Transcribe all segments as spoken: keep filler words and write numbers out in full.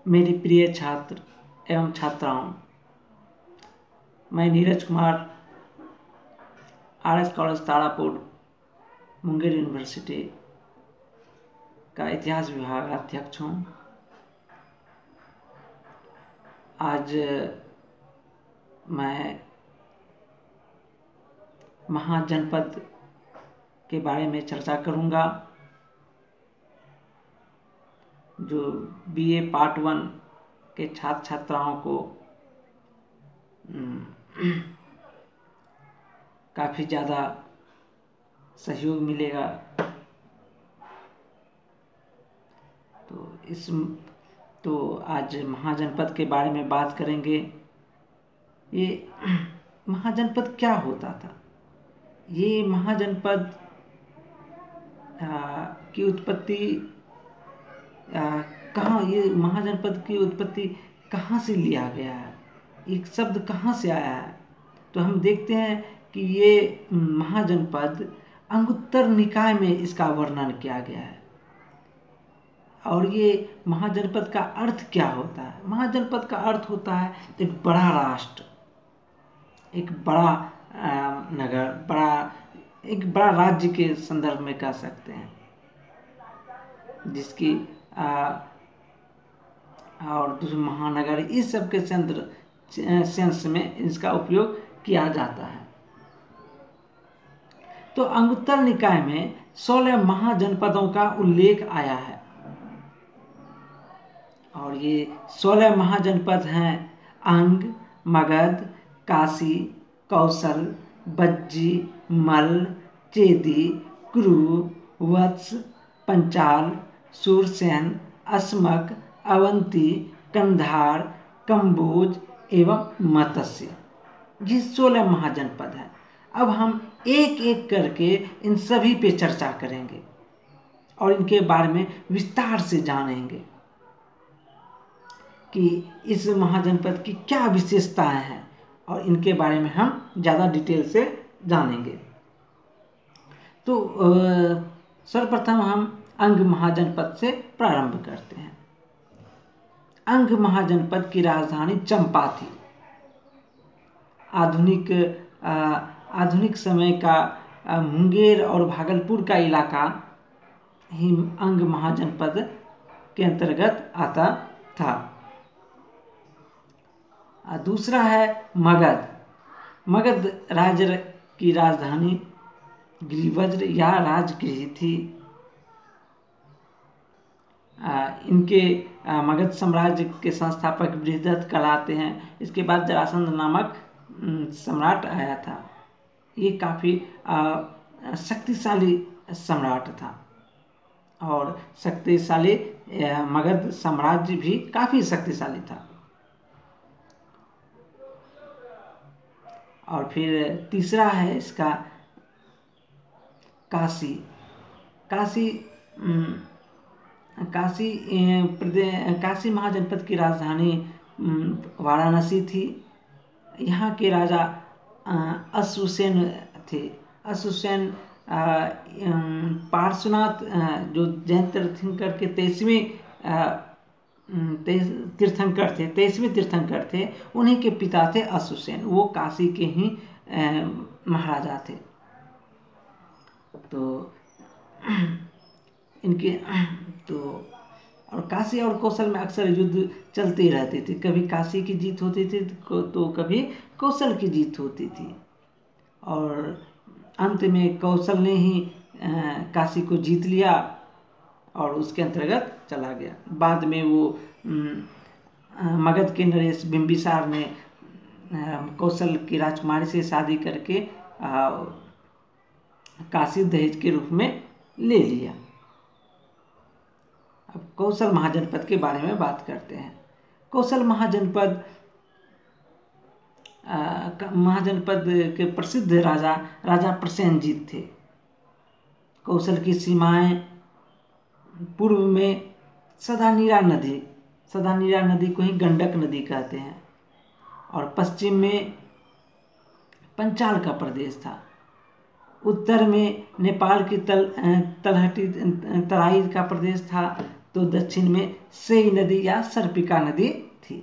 मेरी प्रिय छात्र एवं छात्राओं, मैं Neeraj Kumar R S college Tarapur Munger university का इतिहास विभाग अध्यक्ष हूँ। आज मैं महाजनपद के बारे में चर्चा करूँगा, जो बीए पार्ट वन के छात्र छात्राओं को काफ़ी ज़्यादा सहयोग मिलेगा। तो इस तो आज महाजनपद के बारे में बात करेंगे। ये महाजनपद क्या होता था? ये महाजनपद की उत्पत्ति कहाँ ये महाजनपद की उत्पत्ति कहाँ से लिया गया है, एक शब्द कहाँ से आया है? तो हम देखते हैं कि ये महाजनपद अंगुत्तर निकाय में इसका वर्णन किया गया है। और ये महाजनपद का अर्थ क्या होता है? महाजनपद का अर्थ होता है एक बड़ा राष्ट्र, एक बड़ा नगर, बड़ा एक बड़ा राज्य के संदर्भ में कह सकते हैं, जिसकी आ, और दूसरे महानगर इस सब के सेंस में इसका उपयोग किया जाता है। तो अंगुत्तर निकाय में सोलह महाजनपदों का उल्लेख आया है और ये सोलह महाजनपद हैं अंग, मगध, काशी, कौशल, बज्जी, मल्ल, चेदी, कुरु, वत्स, पंचाल, सूरसेन, अस्मक, अवंती, कंधार, कंबोज एवं मत्स्य। ये सोलह महाजनपद हैं। अब हम एक एक करके इन सभी पे चर्चा करेंगे और इनके बारे में विस्तार से जानेंगे कि इस महाजनपद की क्या विशेषताएं हैं और इनके बारे में हम ज़्यादा डिटेल से जानेंगे। तो सर्वप्रथम हम अंग महाजनपद से प्रारंभ करते हैं। अंग महाजनपद की राजधानी चंपा थी। आधुनिक आधुनिक समय का मुंगेर और भागलपुर का इलाका ही अंग महाजनपद के अंतर्गत आता था। दूसरा है मगध। मगध राज्य की राजधानी गिरिवज्र या राजगृह थी। आ, इनके आ, मगध साम्राज्य के संस्थापक बृहदत्त कहलाते हैं। इसके बाद जरासंध नामक सम्राट आया था। ये काफ़ी शक्तिशाली सम्राट था और शक्तिशाली मगध साम्राज्य भी काफ़ी शक्तिशाली था। और फिर तीसरा है इसका काशी। काशी काशी प्रदेश काशी महाजनपद की राजधानी वाराणसी थी। यहाँ के राजा अश्वसेन थे। अश्वसेन पार्श्वनाथ जो जैन तीर्थंकर के तेईसवें तीर्थंकर थे तेईसवें तीर्थंकर थे, उन्हीं के पिता थे अश्वसेन। वो काशी के ही महाराजा थे। तो इनके तो और काशी और कौशल में अक्सर युद्ध चलते ही रहते थे। कभी काशी की जीत होती थी तो कभी कौशल की जीत होती थी और अंत में कौशल ने ही काशी को जीत लिया और उसके अंतर्गत चला गया। बाद में वो मगध के नरेश बिंबिसार ने कौशल की राजकुमारी से शादी करके काशी दहेज के रूप में ले लिया। अब कौशल महाजनपद के बारे में बात करते हैं। कौशल महाजनपद महाजनपद के प्रसिद्ध राजा राजा प्रसेनजीत थे। कौशल की सीमाएं पूर्व में सदानीरा नदी सदानीरा नदी को ही गंडक नदी कहते हैं और पश्चिम में पंचाल का प्रदेश था। उत्तर में नेपाल की तल तलहटी तराई का प्रदेश था। तो तो दक्षिण में सेई नदी या सर्पिका नदी थी।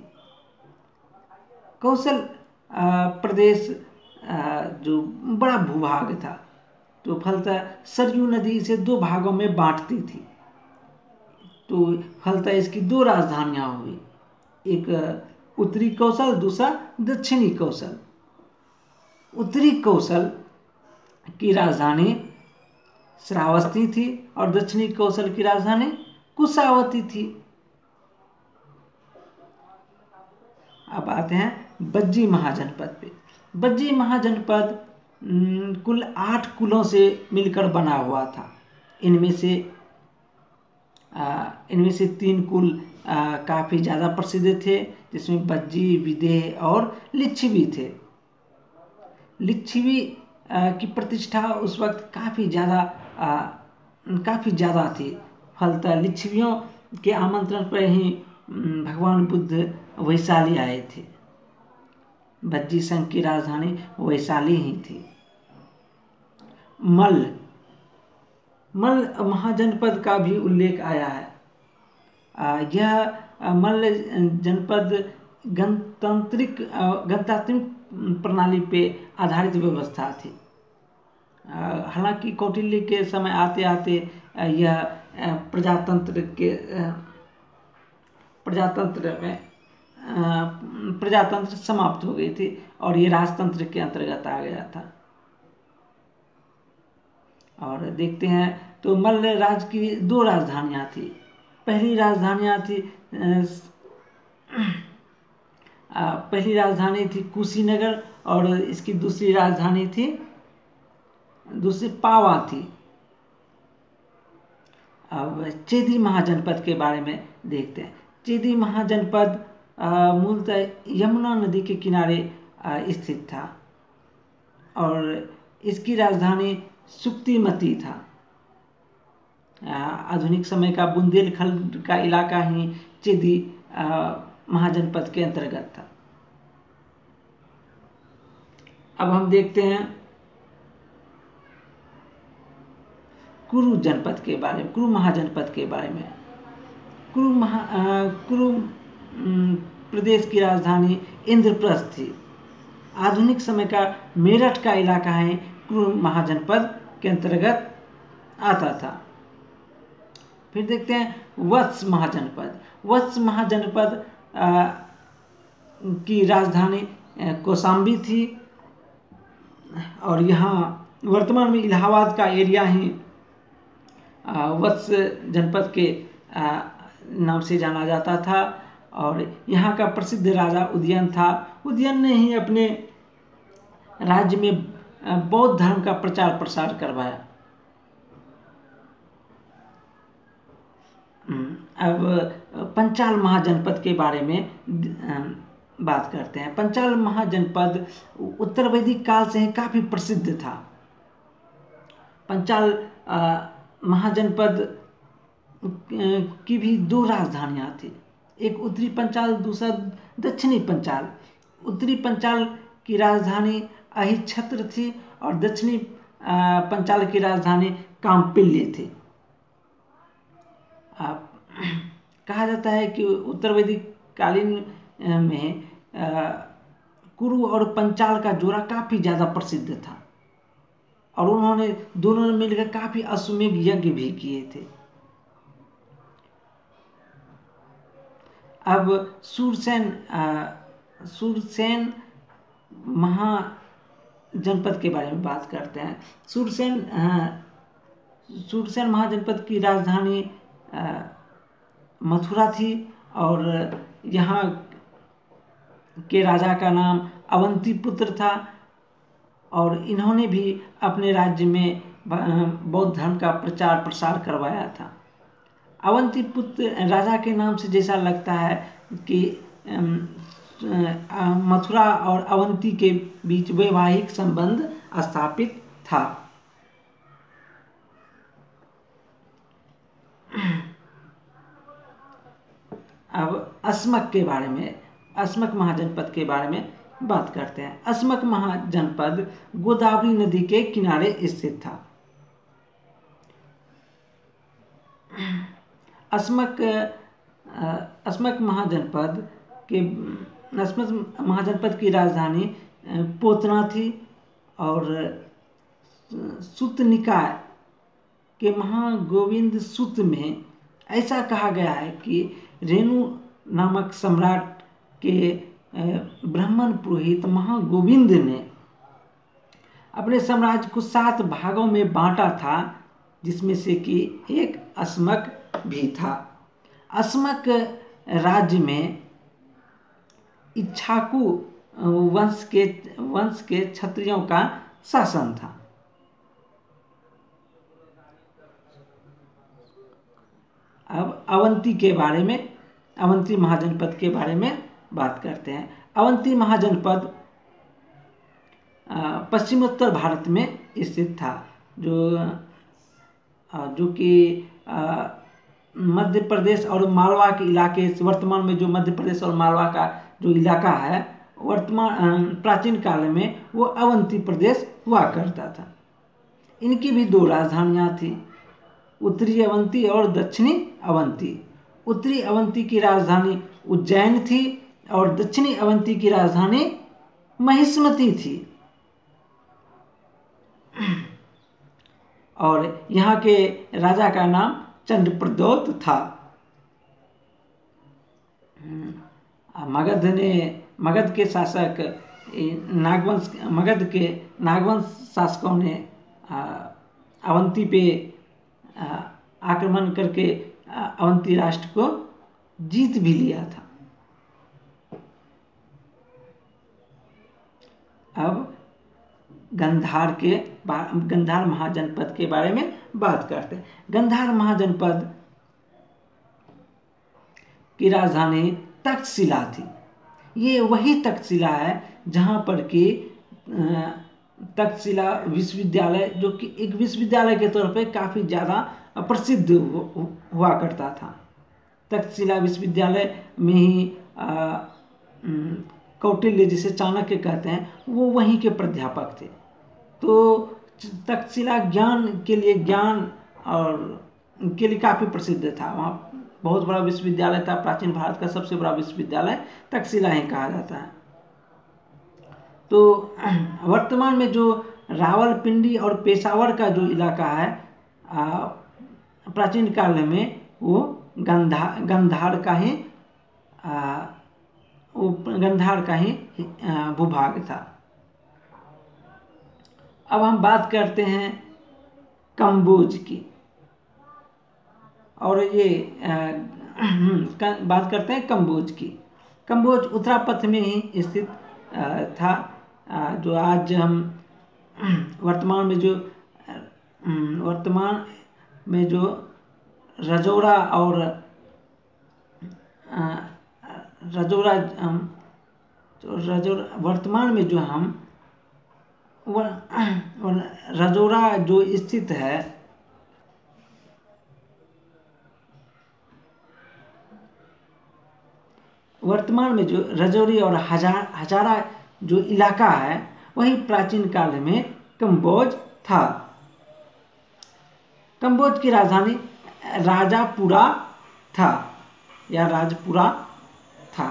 कौशल प्रदेश जो बड़ा भूभाग था, तो फलतः सरयू नदी इसे दो भागों में बांटती थी। तो फलतः इसकी दो राजधानियां हुई, एक उत्तरी कौशल, दूसरा दक्षिणी कौशल। उत्तरी कौशल की राजधानी श्रावस्ती थी और दक्षिणी कौशल की राजधानी कुशावती थी। अब आते हैं बज्जी महाजनपद पे। बज्जी महाजनपद कुल आठ कुलों से मिलकर बना हुआ था। इनमें से इनमें से तीन कुल काफ़ी ज़्यादा प्रसिद्ध थे, जिसमें बज्जी, विदेह और लिच्छवी थे। लिच्छवी की प्रतिष्ठा उस वक्त काफ़ी ज़्यादा काफ़ी ज़्यादा थी। फलतः लिच्छवियों के आमंत्रण पर ही भगवान बुद्ध वैशाली आए थे। बज्जी संघ की राजधानी वैशाली ही थी। मल्ल मल्ल महाजनपद का भी उल्लेख आया है। यह मल्ल जनपद गणतांत्रिक गणतांत्रिक प्रणाली पे आधारित व्यवस्था थी। हालांकि कौटिल्य के समय आते आते यह प्रजातंत्र के प्रजातंत्र में प्रजातंत्र समाप्त हो गई थी और ये राजतंत्र के अंतर्गत आ गया था। और देखते हैं तो मल्ल राज की दो राजधानियां थी। पहली राजधानियां थी पहली राजधानी थी कुशीनगर और इसकी दूसरी राजधानी थी दूसरी पावा थी। अब चेदी महाजनपद के बारे में देखते हैं। चेदी महाजनपद मूलतः यमुना नदी के किनारे स्थित था और इसकी राजधानी सुक्तिमती था। आधुनिक समय का बुंदेलखंड का इलाका ही चेदी महाजनपद के अंतर्गत था। अब हम देखते हैं कुरु जनपद के बारे में, कुरु महाजनपद के बारे में। कुरु महा कुरु प्रदेश की राजधानी इंद्रप्रस्थ थी। आधुनिक समय का मेरठ का इलाका है कुरु महाजनपद के अंतर्गत आता था। फिर देखते हैं वत्स महाजनपद। वत्स महाजनपद की राजधानी कौशाम्बी थी और यहाँ वर्तमान में इलाहाबाद का एरिया ही वत्स जनपद के नाम से जाना जाता था और यहाँ का प्रसिद्ध राजा उदयन था। उदयन ने ही अपने राज्य में बौद्ध धर्म का प्रचार प्रसार करवाया। अब पंचाल महाजनपद के बारे में बात करते हैं। पंचाल महाजनपद उत्तर वैदिक काल से ही काफ़ी प्रसिद्ध था। पंचाल महाजनपद की भी दो राजधानियां थी, एक उत्तरी पंचाल, दूसरा दक्षिणी पंचाल। उत्तरी पंचाल की राजधानी अहिच्छत्र थी और दक्षिणी पंचाल की राजधानी काम्पिल्य थी। कहा जाता है कि उत्तर वैदिक कालीन में कुरु और पंचाल का जोड़ा काफ़ी ज़्यादा प्रसिद्ध था और उन्होंने दोनों ने मिलकर काफ़ी अश्वमेध यज्ञ भी किए थे। अब सूरसेन सूरसेन महाजनपद के बारे में बात करते हैं। सूरसेन सूरसेन महाजनपद की राजधानी मथुरा थी और यहाँ के राजा का नाम अवंतीपुत्र था और इन्होंने भी अपने राज्य में बौद्ध धर्म का प्रचार प्रसार करवाया था। अवंतीपुत्र राजा के नाम से जैसा लगता है कि मथुरा और अवंती के बीच वैवाहिक संबंध स्थापित था। अब अस्मक के बारे में, अस्मक महाजनपद के बारे में बात करते हैं। अस्मक महाजनपद गोदावरी नदी के किनारे स्थित था। अस्मक अस्मक महाजनपद के अस्मक महाजनपद की राजधानी पोतना थी और सुत निकाय के महागोविंद सुत में ऐसा कहा गया है कि रेणु नामक सम्राट के ब्राह्मण पुरोहित महागोविंद ने अपने साम्राज्य को सात भागों में बांटा था, जिसमें से कि एक अस्मक भी था। अस्मक राज्य में इक्ष्वाकु वंश के वंश के क्षत्रियों का शासन था। अब अवंती के बारे में, अवंती महाजनपद के बारे में बात करते हैं। अवंती महाजनपद पश्चिमोत्तर भारत में स्थित था, जो जो कि मध्य प्रदेश और मालवा के इलाके, वर्तमान में जो मध्य प्रदेश और मालवा का जो इलाका है, वर्तमान प्राचीन काल में वो अवंती प्रदेश हुआ करता था। इनकी भी दो राजधानियाँ थी, उत्तरी अवंती और दक्षिणी अवंती। उत्तरी अवंती की राजधानी उज्जैन थी और दक्षिणी अवंती की राजधानी महिष्मती थी। और यहाँ के राजा का नाम चंद्रप्रद्योत था। मगध ने मगध के शासक नागवंश मगध के नागवंश शासकों ने अवंती पे आक्रमण करके अवंती राष्ट्र को जीत भी लिया था। अब गंधार के गंधार महाजनपद के बारे में बात करते हैं। गंधार महाजनपद की राजधानी तक्षशिला थी। ये वही तक्षशिला है जहाँ पर कि तक्षशिला विश्वविद्यालय, जो कि एक विश्वविद्यालय के तौर पे काफ़ी ज़्यादा प्रसिद्ध हुआ करता था। तक्षशिला विश्वविद्यालय में ही कौटिल्य, जिसे चाणक्य कहते हैं, वो वहीं के प्राध्यापक थे। तो तक्षशिला ज्ञान के लिए ज्ञान और के लिए काफ़ी प्रसिद्ध था। वहाँ बहुत बड़ा विश्वविद्यालय था। प्राचीन भारत का सबसे बड़ा विश्वविद्यालय तक्षशिला ही कहा जाता है। तो वर्तमान में जो रावलपिंडी और पेशावर का जो इलाका है, प्राचीन काल में वो गंधा गंधार का ही वो गंधार का ही भूभाग था। अब हम बात करते हैं कम्बोज की, और ये आ, बात करते हैं कम्बोज की। कम्बोज उत्तरापथ में ही स्थित था, आ, जो आज हम वर्तमान में जो वर्तमान में जो रजौरा और आ, रजौरा रजौरा वर्तमान में जो हम रजौरा जो स्थित है, वर्तमान में जो रजौरी और हजार हजारा जो इलाका है, वही प्राचीन काल में कम्बोज था। कम्बोज की राजधानी राजापुरा था या राजपुरा था।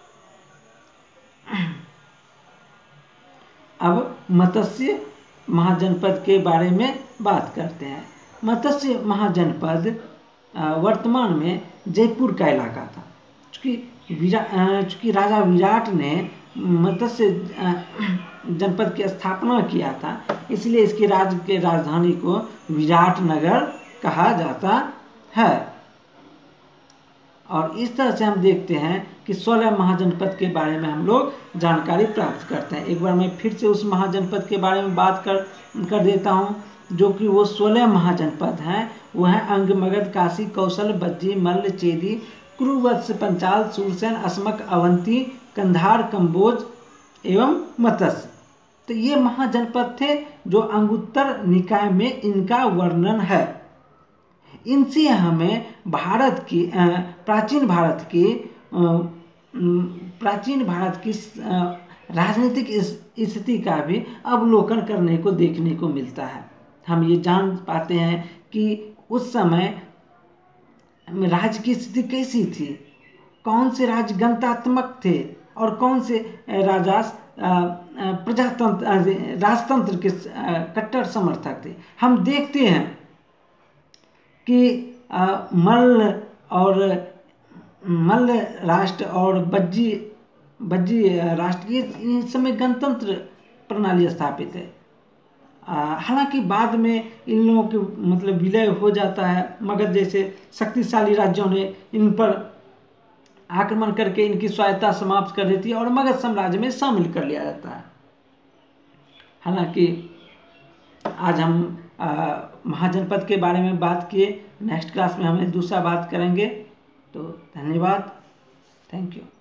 अब मत्स्य महाजनपद के बारे में बात करते हैं। मत्स्य महाजनपद वर्तमान में जयपुर का इलाका था। चूँकि विरा चूँकि राजा विराट ने मत्स्य जनपद की स्थापना किया था, इसलिए इसकी राज्य के राजधानी को विराट नगर कहा जाता है। और इस तरह से हम देखते हैं कि सोलह महाजनपद के बारे में हम लोग जानकारी प्राप्त करते हैं। एक बार मैं फिर से उस महाजनपद के बारे में बात कर कर देता हूं, जो कि वो सोलह महाजनपद हैं। वो हैं अंग, मगध, काशी, कौशल, बज्जी, मल्ल, चेदी, कुरु, वत्स, पंचाल, सूरसेन, अस्मक, अवंती, कंधार, कम्बोज एवं मत्स्य। तो ये महाजनपद थे जो अंगुत्तर निकाय में इनका वर्णन है। इनसे हमें भारत की प्राचीन भारत की प्राचीन भारत की राजनीतिक स्थिति का भी अवलोकन करने को देखने को मिलता है। हम ये जान पाते हैं कि उस समय में राज्य की स्थिति कैसी थी, कौन से राज्य गणतात्मक थे और कौन से राजा प्रजातंत्र राजतंत्र के कट्टर समर्थक थे। हम देखते हैं कि मल्ल और मल्ल राष्ट्र और बज्जी बज्जी राष्ट्र ये इन समय गणतंत्र प्रणाली स्थापित है। हालांकि बाद में इन लोगों के मतलब विलय हो जाता है, मगध जैसे शक्तिशाली राज्यों ने इन पर आक्रमण करके इनकी स्वायत्ता समाप्त कर देती है और मगध साम्राज्य में शामिल कर लिया जाता है। हालांकि आज हम महाजनपद के बारे में बात किए, नेक्स्ट क्लास में हम दूसरा बात करेंगे। तो धन्यवाद, थैंक यू।